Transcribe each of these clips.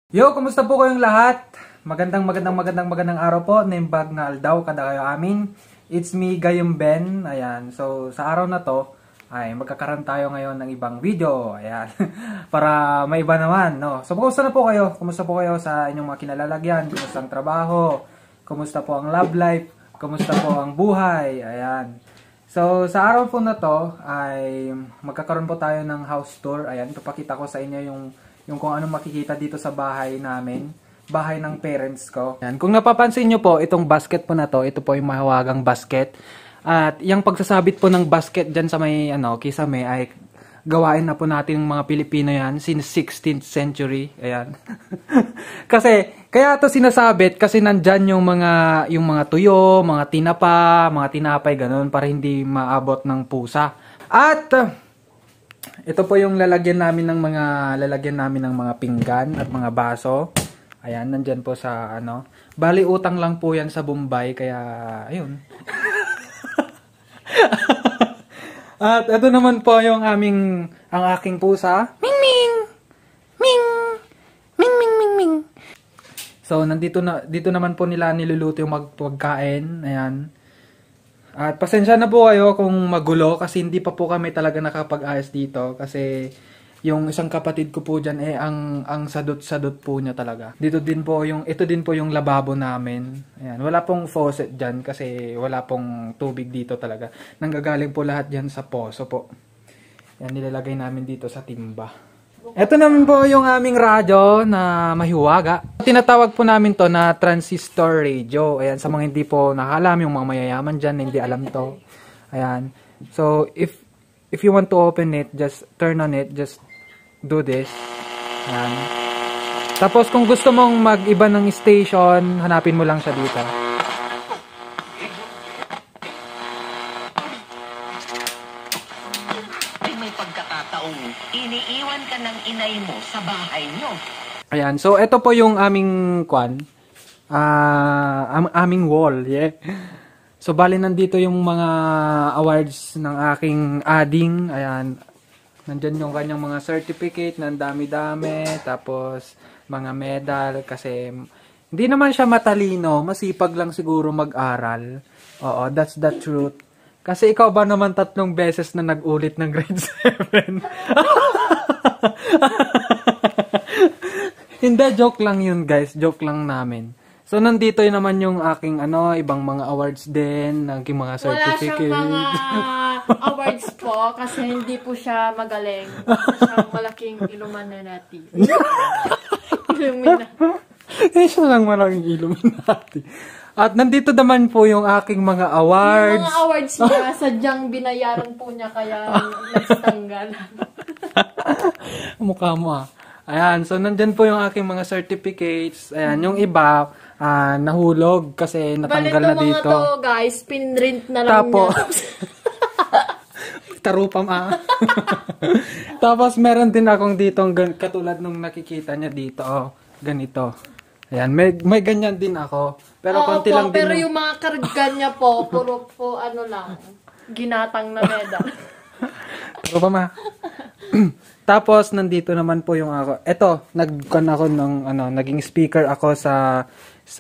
Yo, kumusta po kayong lahat? Magandang araw po. Naimbag na aldaw kada kayo amin. It's me, Gayong Ben. Ayan. So, sa araw na to, ay magkakaroon tayo ngayon ng ibang video. Ayan. Para maiba naman, no? So, kumusta na po kayo? Kumusta po kayo sa inyong mga kinalalagyan? Kumusta ang trabaho? Kumusta po ang love life? Kumusta po ang buhay? Ayan. So, sa araw po na to, ay magkakaroon po tayo ng house tour. Ayan. Papakita ko sa inyo yung kung anong makikita dito sa bahay namin, bahay ng parents ko. Yan. Kung napapansin nyo po, itong basket po na to, ito po yung mahawagang basket. At yung pagsasabit po ng basket dyan sa may, kisame, ay gawain na po natin ng mga Pilipino yan since 16th century. Ayan. Kasi, kaya ito sinasabit kasi nandyan yung mga tuyo, mga tinapay, ganun, para hindi maabot ng pusa. At ito po yung lalagyan namin ng mga pinggan at mga baso. Ayan, nandyan po sa Bali utang lang po yan sa Bombay, kaya ayun. At ito naman po yung ang aking pusa. Ming ming. Ming. Ming ming ming ming. So dito naman po nila niluluto yung pagkain. Ayan. At pasensya na po kayo kung magulo kasi hindi pa po kami talaga nakapag-ayos dito kasi yung isang kapatid ko po dyan ang sadot-sadot po niya talaga. Ito din po yung lababo namin. Ayan, wala pong faucet dyan kasi wala pong tubig dito talaga. Nanggagaling po lahat dyan sa poso po. Yan, nilalagay namin dito sa timba. Ito naman po yung aming radyo na mahiwaga. Tinatawag po namin to na transistor radio. Ayan, sa mga hindi po nakaalam, yung mga mayayaman dyan, hindi alam to. Ayan. So, if you want to open it, just turn on it, just do this. Ayan. Tapos, kung gusto mong mag-iba ng station, hanapin mo lang siya dito. Iniiwan ka ng inay mo sa bahay nyo. Ayan, so ito po yung aming aming wall, yeah. So bali nandito yung mga awards ng aking ading. Ayan, nandyan yung kanyang mga certificate, ng dami-dami, tapos mga medal, kasi hindi naman siya matalino, masipag lang siguro mag-aral. Oo, that's the truth. Kasi ikaw ba naman 3 beses na nag-ulit ng grade 7? Hindi, joke lang yun guys. Joke lang namin. So, nandito yun naman yung aking ibang mga awards din, aking mga certificates. Wala siyang mga awards po kasi hindi po siya magaling. Siyang malaking Illuminati. Siya lang malaking Illuminati. At nandito naman po yung aking mga awards. Yung mga awards niya, sadyang binayaran po niya kaya nagtanggal. Mukha mo ah. Ayan, so nandyan po yung aking mga certificates. Ayan, yung iba, nahulog kasi natanggal na dito. Mga to guys, pinrint na lang niya. Tarupam ah. Tapos meron din akong dito, katulad nung nakikita niya dito. Oh, ganito. Ayan, may ganyan din ako. Pero konti lang din. Pero yung mga kargan niya po, puro po lang, ginatang na medal. Pero pa ma. Tapos nandito naman po yung ako. Ito, naging speaker ako sa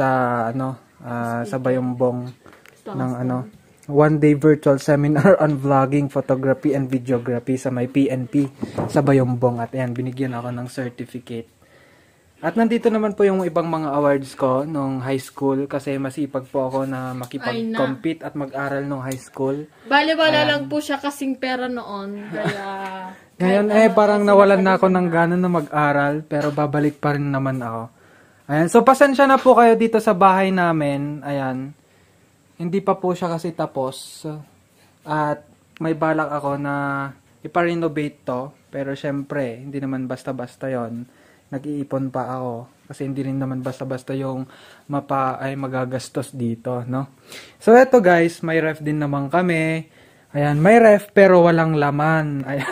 Bayombong ng one day virtual seminar on vlogging, photography and videography sa may PNP sa Bayombong. At ayan, binigyan ako ng certificate. At nandito naman po yung ibang mga awards ko nung high school kasi masipag po ako na makipag-compete at mag-aral nung high school. Bale-bala lang po siya kasing pera noon. Kaya ngayon parang nawalan na ako ng gana na mag-aral pero babalik pa rin naman ako. Ayan, so pasensya na po kayo dito sa bahay namin. Ayan, hindi pa po siya kasi tapos. At may balak ako na ipa-renovate to. Pero syempre, hindi naman basta-basta yon. Nag-iipon pa ako kasi hindi rin naman basta-basta yung magagastos dito, no? So eto guys, may ref din naman kami. Ayan, may ref pero walang laman. Ayan.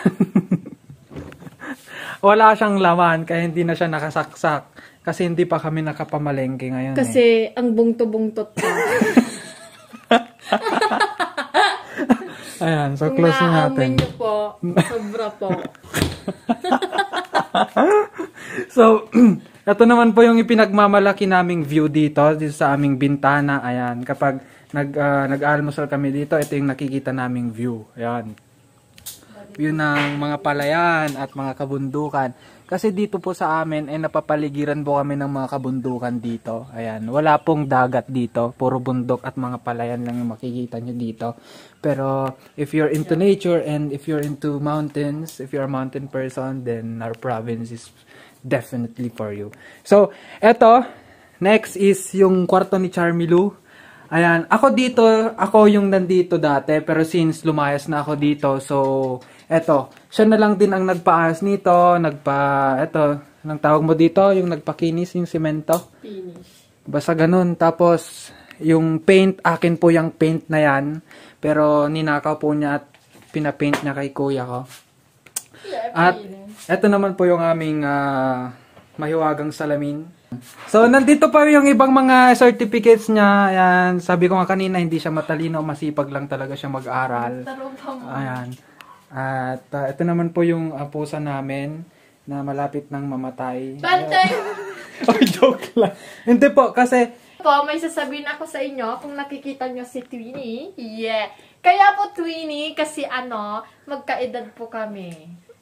Wala siyang laman kaya hindi na siya nakasaksak kasi hindi pa kami nakapamalengke ngayon. Kasi ang bungto-bungtot pa. Ayan, so close na natin. Niyo po, sobra po. So, Ito naman po yung ipinagmamalaki naming view dito sa aming bintana. Ayan, kapag nag-almusal kami dito, ito yung nakikita naming view. Ayan. View ng mga palayan at mga kabundukan. Kasi dito po sa amin ay napapaligiran po kami ng mga kabundukan dito. Ayan, wala pong dagat dito, puro bundok at mga palayan lang yung makikita nyo dito. Pero if you're into nature and if you're into mountains, if you're a mountain person, then our province is definitely for you. So, eto, next is yung kwarto ni Charmy Lou. Ayan, ako yung nandito dati, pero since lumayas na ako dito, so, eto, siya na lang din ang nagpaayos nito, eto, anong tawag mo dito, yung nagpakinis, yung semento? Finish. Basta ganun, tapos, yung paint, akin po yung paint na yan, pero ninakaw po niya at pinapaint niya kay kuya ko. At, eto naman po yung aming mahiwagang salamin. So, nandito pa yung ibang mga certificates niya. Ayan, sabi ko nga kanina, hindi siya matalino, masipag lang talaga siya mag-aral. Ayan. At ito naman po yung pusa namin na malapit nang mamatay. Bantay! Oh, joke lang. Hindi po, kasi... Po, may sasabihin ako sa inyo kung nakikita nyo si Twinnie. Yeah. Kaya po Twinnie, kasi magkaedad po kami.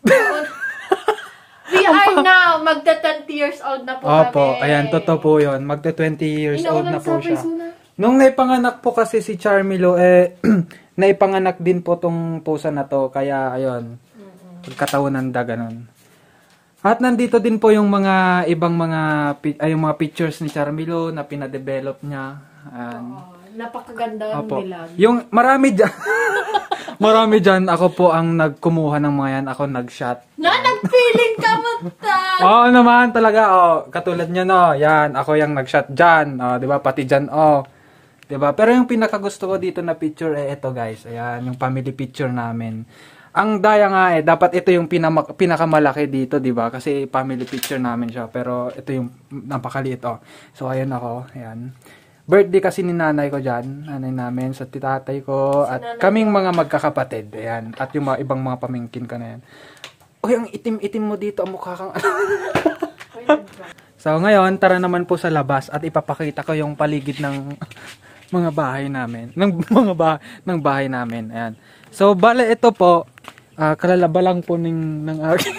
We are now, magta 20 years old na po kami. Opo, ayan, totoo po yun. Magta 20 years old na po siya. Nung naipanganak po kasi si Charmy Lou, naipanganak din po tong pusa na to. Kaya, ayun, pagkatawanan da, ganun. At nandito din po yung mga ibang yung mga pictures ni Charmy Lou na pinadevelop niya. Napakaganda nila. Yung marami dyan, marami dyan, ako po ang nagkumuha ng mga yan. Ako nag-shot. Nagpiling ka mo ta! Oo naman talaga. Katulad nyo, no. Yan, ako yung nag-shot dyan. Diba? Pati dyan, diba? Pero yung pinakagusto ko dito na picture, ito guys. Ayan, yung family picture namin. Ang daya nga dapat ito yung pinakamalaki dito, diba? Kasi family picture namin siya. Pero ito yung napakaliit, So, ayan ako. Ayan. Birthday kasi ni nanay ko dyan, nanay namin, sa titatay ko, at kaming mga magkakapatid, ayan, at yung mga ibang mga pamingkin ko na yan. Uy, ang itim-itim mo dito, ang mukha kang... So, ngayon, tara naman po sa labas at ipapakita ko yung paligid ng mga bahay namin, ng bahay namin, ayan. So, bale, ito po, kalalaba lang po ng aking...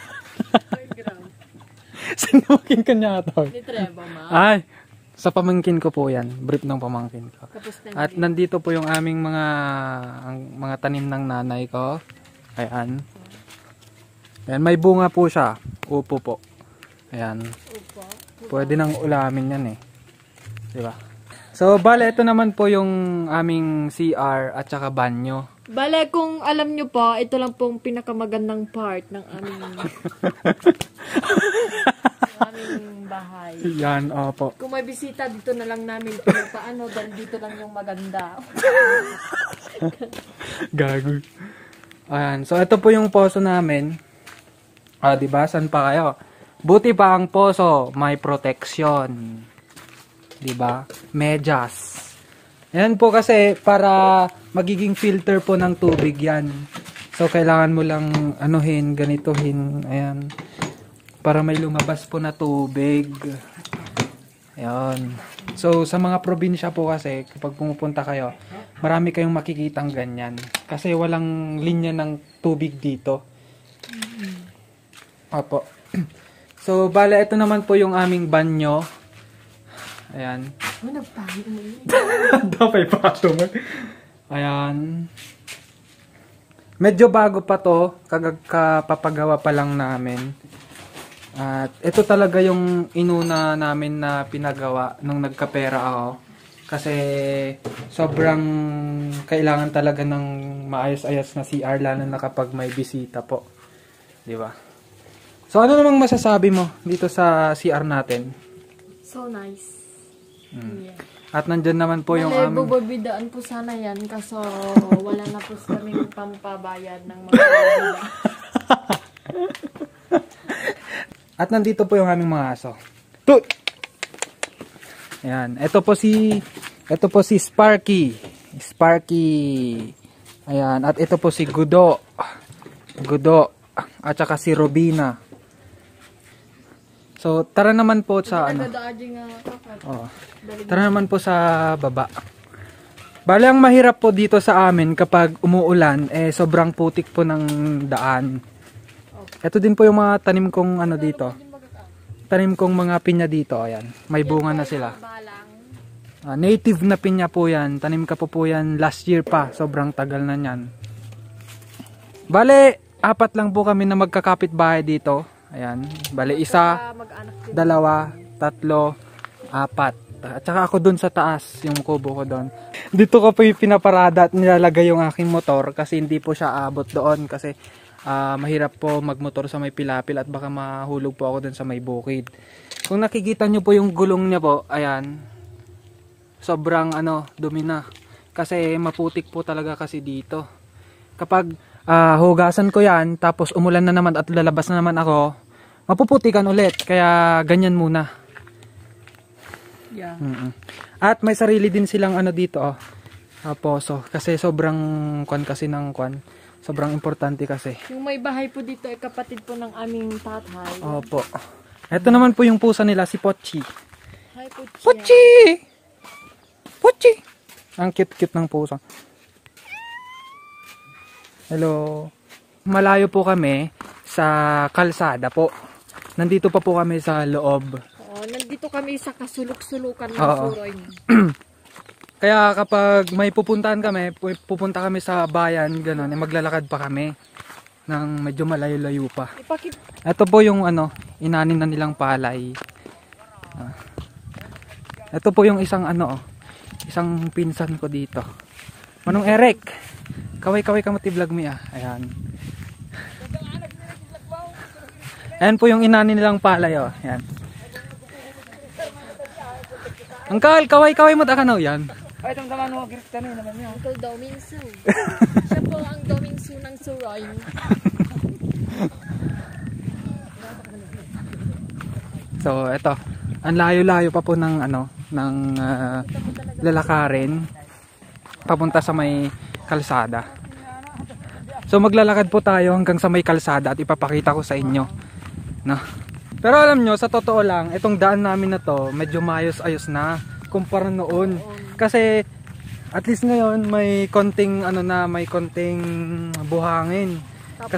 Sinukin ka niya ito. Ni Treva, ma. Ay! Sa pamangkin ko po yan. Brief ng pamangkin ko. At nandito po yung aming mga tanim ng nanay ko. Ayan. Ayan, may bunga po siya. Upo po. Ayan. Pwede nang ulamin yan Diba? So, bale, ito naman po yung aming CR at saka banyo. Bale, kung alam nyo po, ito lang pong pinakamagandang part ng aming bahay. Yan, opo. Kung may bisita, dito na lang namin paano, dahil dito lang yung maganda. Gago. Ayan, so ito po yung poso namin. Diba? San pa kayo? Buti pa ang poso, may protection. Diba? Medyas. Ayan po kasi para magiging filter po ng tubig yan. So, kailangan mo lang ganituhin. Ayan. Para may lumabas po na tubig. Ayan. So, sa mga probinsya po kasi, kapag pumupunta kayo, marami kayong makikitang ganyan. Kasi walang linya ng tubig dito. Opo. So, bale, ito naman po yung aming banyo. Ayan. Dapat pato mo. Ayan. Medyo bago pa to. Kapapagawa pa lang namin. At ito talaga yung inuna namin na pinagawa nung nagkapera ako. Kasi sobrang kailangan talaga ng maayos-ayos na CR lalo na kapag may bisita po. Di ba? So ano namang masasabi mo dito sa CR natin? So nice. Yeah. At nandyan naman po yung bubabidaan po sana yan kaso wala na po kaming pampabayad ng mga bubida. At nandito po yung aming mga aso. Tut! Ayan. Ito po si Sparky. Sparky. Ayan. At ito po si Gudo. At saka si Robina. So, tara naman po sa ano. Tara naman po sa baba. Bale, ang mahirap po dito sa amin kapag umuulan, sobrang putik po ng daan. Ito din po yung mga tanim kong ano dito. Tanim kong mga pinya dito, ayan. May bunga na sila. Native na pinya po yan. Tanim ka po yan last year pa. Sobrang tagal na yan. Bale, 4 lang po kami na magkakapit bahay dito. Ayan. Bale, 1, 2, 3, 4. At saka ako dun sa taas, yung kubo ko dun. Dito ko po yung pinaparada at nilalagay yung aking motor kasi hindi po siya abot doon kasi mahirap po magmotor sa may pilapil at baka mahulog po ako dun sa may bukid. Kung nakikita nyo po yung gulong niya po, ayan, sobrang dumi na. Kasi maputik po talaga kasi dito. Kapag hugasan ko yan, tapos umulan na naman at lalabas na naman ako, mapuputikan ulit. Kaya ganyan muna. Yeah. At may sarili din silang dito poso kasi sobrang sobrang importante kasi. Yung may bahay po dito ay kapatid po ng aming tatay. Opo. Ito naman po yung pusa nila, si Pochi. Hi Pochi. Pochi! Pochi! Ang cute-cute ng pusa. Hello. Malayo po kami sa kalsada po. Nandito pa po kami sa loob. Nandito kami sa kasulok-sulukan ng Suroy. Kaya kapag may pupuntahan kami, pupunta kami sa bayan, gano'n, maglalakad pa kami ng medyo malayo-layo pa. Ito po yung inanin na nilang palay. Ito po yung isang isang pinsan ko dito. Manong Eric, kaway-kaway ka mati-vlog mo Ayan. Ayan po yung inanin nilang palay Ayan. Angkal, kaway-kaway mo takanaw yan. Ay, itong daman mo, girita na naman niya. Uncle Dominsu. Siya po ang Dominsu ng Suroy. So, eto. Ang layo-layo pa po ng lalakarin papunta sa may kalsada. So, maglalakad po tayo hanggang sa may kalsada at ipapakita ko sa inyo. No? Pero alam nyo, sa totoo lang, itong daan namin na to, medyo maayos-ayos na kumpara noon. Kasi at least ngayon may konting may konting buhangin. Tapos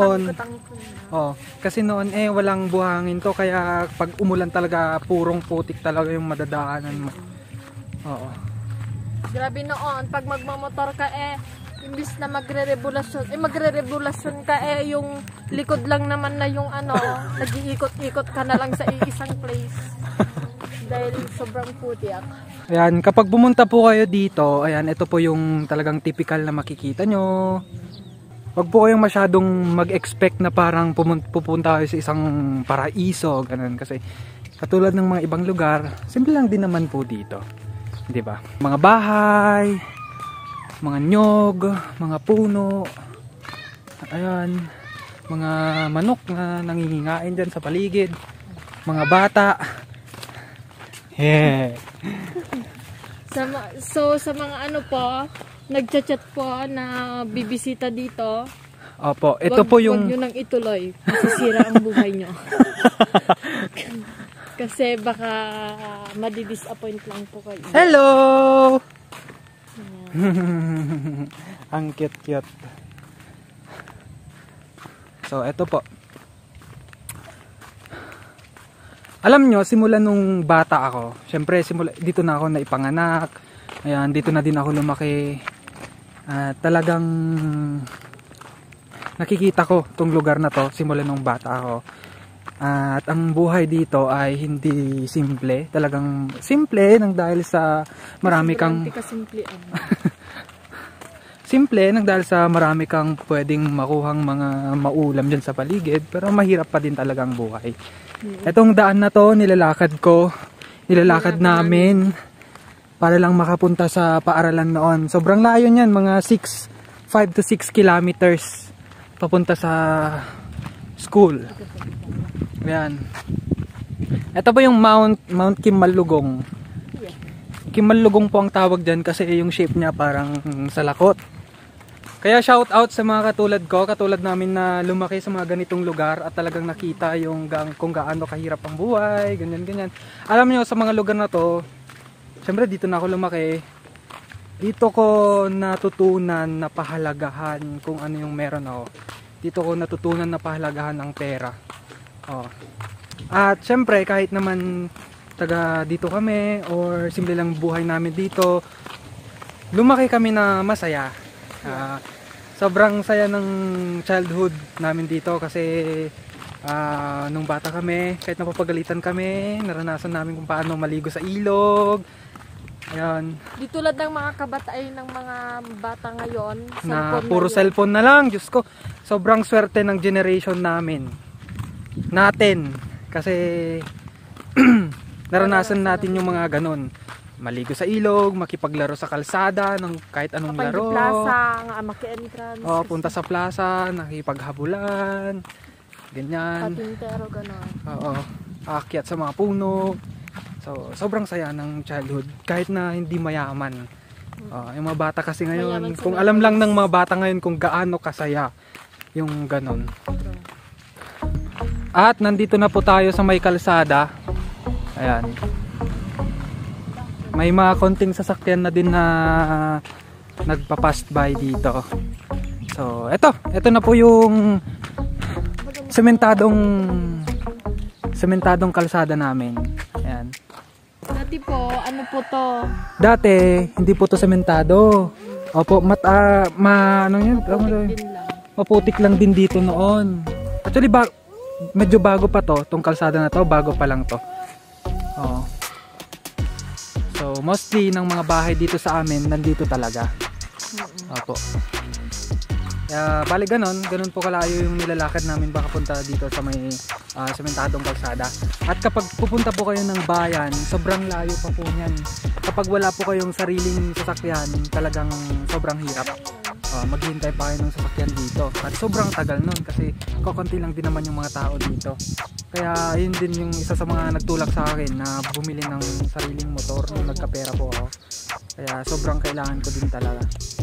kasi noon walang buhangin to kaya pag umulan talaga purong putik talaga yung madadaanan mo. Oo. Grabe noon, pag magmamotor ka imbis na magre-revolusyon ka yung likod lang naman na yung nag-iikot-ikot ka na lang sa isang place dahil sobrang putik. Ayan, kapag pumunta po kayo dito, ayan, ito po yung talagang typical na makikita nyo. Wag po kayong masyadong mag-expect na parang pupunta kayo sa isang paraiso, ganun, kasi katulad ng mga ibang lugar, simple lang din naman po dito, di ba? Mga bahay, mga nyog, mga puno, ayan, mga manok na nangingingain dyan sa paligid, mga bata. Yeah. So sa mga po, nagchat-chat po na bibisita dito. Opo, ito po yung... Huwag nyo nang ituloy, masisira ang buhay nyo. Kasi baka madi-disappoint lang po kayo. Hello! Ang cute-cute. So, eto po. Alam nyo, simula nung bata ako, syempre dito na ako naipanganak. Ayan, dito na din ako lumaki. Talagang nakikita ko tong lugar na to simula nung bata ako. At ang buhay dito ay hindi simple. Talagang simple nang dahil sa marami kang simple nang dahil sa marami kang pwedeng makuhang mga maulam dyan sa paligid, pero mahirap pa din talagang buhay. Etong daan na to, nilalakad namin para lang makapunta sa paaralan noon. Sobrang layo niyan, mga 5 to 6 kilometers papunta sa school. Ayan. Ito po yung Mount Kimalugong. Kimalugong po ang tawag dyan kasi yung shape niya parang salakot. Kaya shout out sa mga katulad namin na lumaki sa mga ganitong lugar at talagang nakita yung kung gaano kahirap ang buhay, ganyan. Alam niyo sa mga lugar na to, syempre dito na ako lumaki. Dito ko natutunan na pahalagahan kung ano yung meron ako. Dito ko natutunan na pahalagahan ang pera. Oh. At syempre kahit naman taga dito kami or simple lang buhay namin dito, lumaki kami na masaya. Sobrang saya ng childhood namin dito kasi nung bata kami, kahit napapagalitan kami, naranasan namin kung paano maligo sa ilog. Ayan. Di tulad ng mga kabataan ng mga bata ngayon, na puro cellphone na lang. Diyos ko, sobrang swerte ng generation natin. Kasi naranasan natin yung mga ganon. Maligo sa ilog, makipaglaro sa kalsada ng kahit anong laro. Plaza, maki-entrance. Punta sa plaza, nakipaghabulan. Ganyan. Patintero, gano'n. Oo. Aakyat sa mga puno. So, sobrang saya ng childhood kahit na hindi mayaman. Yung mga bata kasi ngayon, kung alam lang ng mga bata ngayon kung gaano kasaya yung ganon. At nandito na po tayo sa may kalsada. Ayan. May mga konting sasakyan na din na nagpa-pass by dito. So, ito na po yung sementadong kalsada namin. Ayan. Dati po, ano po to? Dati, hindi po to sementado. Opo, maputik lang din dito noon. Actually, medyo bago pa to, tong kalsada na to, bago pa lang to. Oo. So, mostly ng mga bahay dito sa amin, nandito talaga. Opo. Bali ganun po kalayo yung nilalakad namin baka punta dito sa may sementadong kalsada. At kapag pupunta po kayo ng bayan, sobrang layo pa po niyan. Kapag wala po kayong sariling sasakyan, talagang sobrang hirap. Maghihintay pa kayo ng sasakyan dito. At sobrang tagal nun kasi kokonti lang din naman yung mga tao dito. Kaya yun din yung isa sa mga nagtulak sa akin na bumili ng sariling motor nung nagkapera po ako. Kaya sobrang kailangan ko din talaga.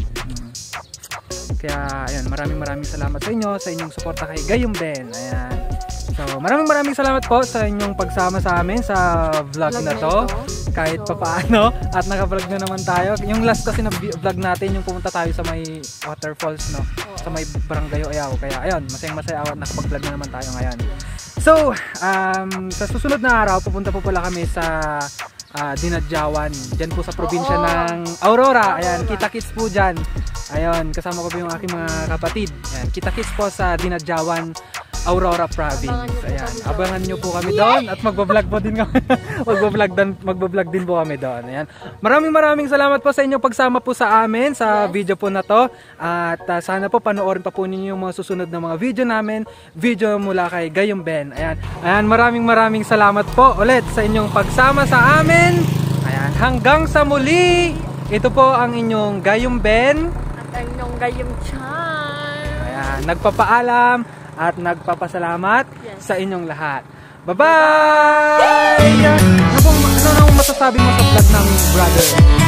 Kaya ayan, maraming salamat sa inyo, sa inyong suporta kay Gayong Ben. Ayan. So maraming salamat po sa inyong pagsama sa amin sa vlog na to. Kahit papaano at naka-vlog na naman tayo. Yung last kasi na vlog natin yung pumunta tayo sa may waterfalls, no? Sa may Barangay Oyaw. Kaya ayun, masaya ako at nakapag-vlog na naman tayo ngayon. So, sa susunod na araw pupunta po pala kami sa Dinadjawan. Diyan po sa probinsya ng Aurora. Ayan, kita-kits po dyan. Ayun, kasama ko po yung aking mga kapatid. Ayan, kita-kits po sa Dinadjawan, Aurora Province. Ayan, abangan nyo po kami doon at magbablog po din kami. magbablog din po kami doon. Ayan. Maraming salamat po sa inyong pagsama po sa amin sa video po na to. At sana po panoorin pa po ninyo yung mga susunod na mga video namin. Video mula kay Gayong Ben. Ayan. Ayan, maraming salamat po ulit sa inyong pagsama sa amin. Ayan, hanggang sa muli. Ito po ang inyong Gayong Ben. At ang inyong Gayong Chan. Ayan, nagpapaalam at nagpapasalamat sa inyong lahat. Bye-bye! Ano masasabi mo sa vlog ng brother?